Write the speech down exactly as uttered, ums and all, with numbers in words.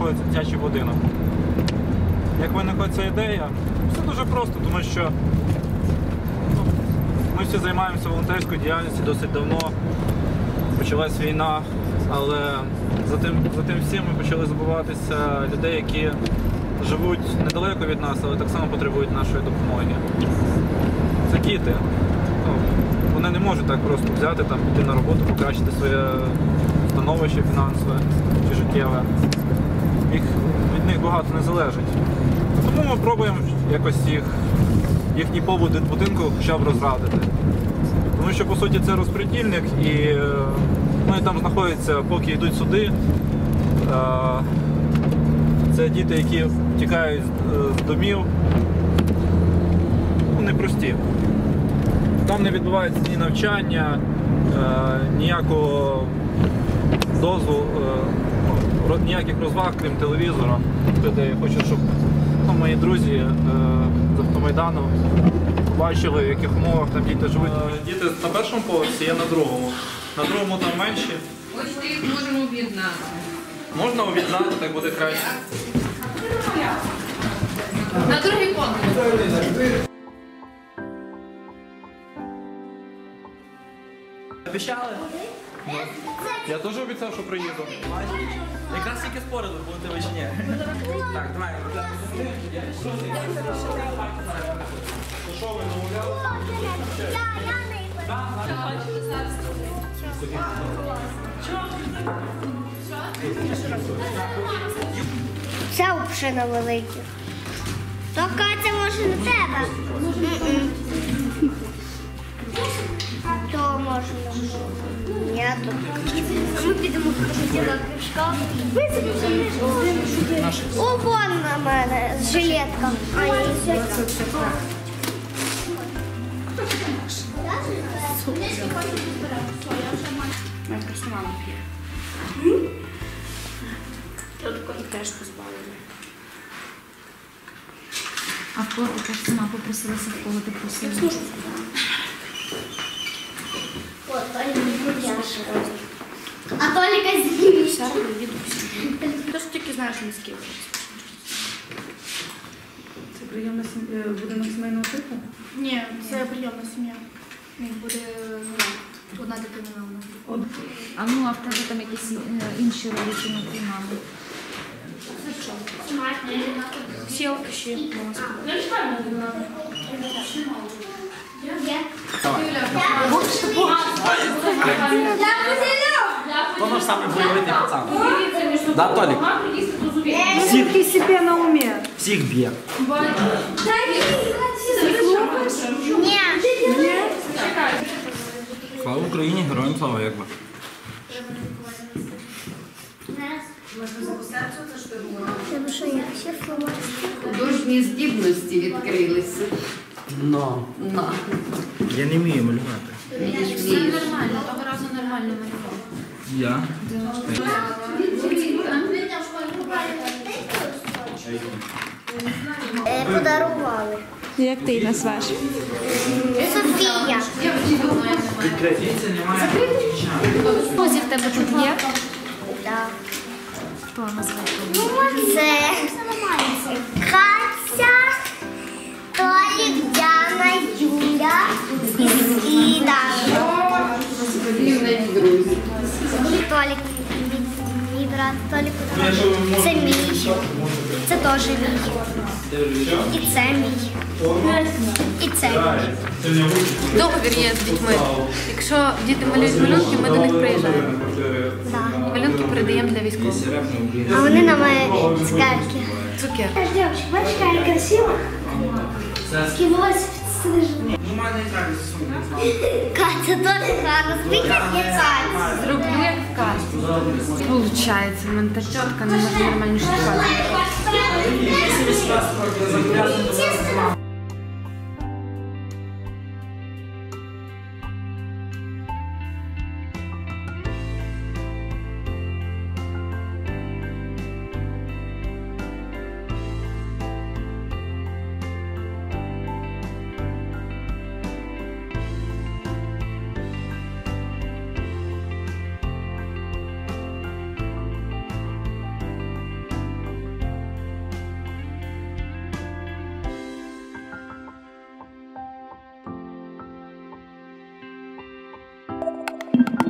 знаходиться дитячий будинок. Як виникла ця ідея? Все дуже просто, тому що ну, ми всі займаємося волонтерською діяльністю досить давно. Почалась війна, але за тим, за тим всім ми почали забуватися людей, які живуть недалеко від нас, але так само потребують нашої допомоги. Це діти. Ну, вони не можуть так просто взяти, там, піти на роботу, покращити своє становище фінансове чи життєве. Їх, від них багато не залежить. Тому ми пробуємо якось їх, їхній побут від будинку хоча б розрадити. Тому що, по суті, це розпредільник, і вони там знаходяться, поки йдуть сюди. Це діти, які втікають з домів. Вони прості. Там не відбувається ні навчання, ніякого дозволу, ніяких розваг, крім телевізора. Я хочу, щоб ну, мої друзі з Автомайдану бачили, в яких умовах там діти живуть. Діти на першому поверсі, є на другому. На другому там менші. Ось їх можемо об'єднати. Можна об'єднати, так буде краще. На другий поверх. Обіцяли? Я теж обіцяв, що приїду. Якраз тільки спорили, будете ви чи ні. Так, давай. Що ви намовляли? Це взагалі велике. То Катя може на тебе. То може на мене. Ми підемо хотіла кружка. О, вон на мене жилетка. А я її Я просто мама п'є. І теж позбавили. А в кого ти теж сама попросилася, в кого ти просила? А Толіка зніміш. Ти ж тільки знаєш міський. Це прийомна будинок сімейного типу? Ні, це прийомна сім'я. Буде одна дитина на одну. А ну, а в тебе там якісь інші родичі на твій мами? Це що? Всі алкаші. То наш самий бойовий пацан. Да, Толік? Всіх ти себе на умі. Всіх б'є. Ні. Слава Україні, героям слава, якби. Тому що я ще фломастер. Художні здібності відкрилися. Но. На. Я не вмію малювати. Все нормально, того разу нормально малював. Я? Подарували. Як ти її назвеш? Софія. Відкритіться, немає. Друзі в тебе тут є? Так. Хто назвав? Це Катя, Толік, Діана, Юля і Даша. Друзі. Толік, мій брат, Толік. Це мій. Це теж мій. І це мій. І це мій. Договір є з дітьми. Якщо діти малюють малюнки, ми до них приїжджаємо. Да. Малюнки передаємо для військових. А вони на мене цукерки. Цукер. Девочка, бачиш, яка красива? Скинулась в сижу. Катя дуже гарно. Звідки є Катя? Зроблю як в казці. Получається, в мене та чітка не може нормально шукати. Дякую.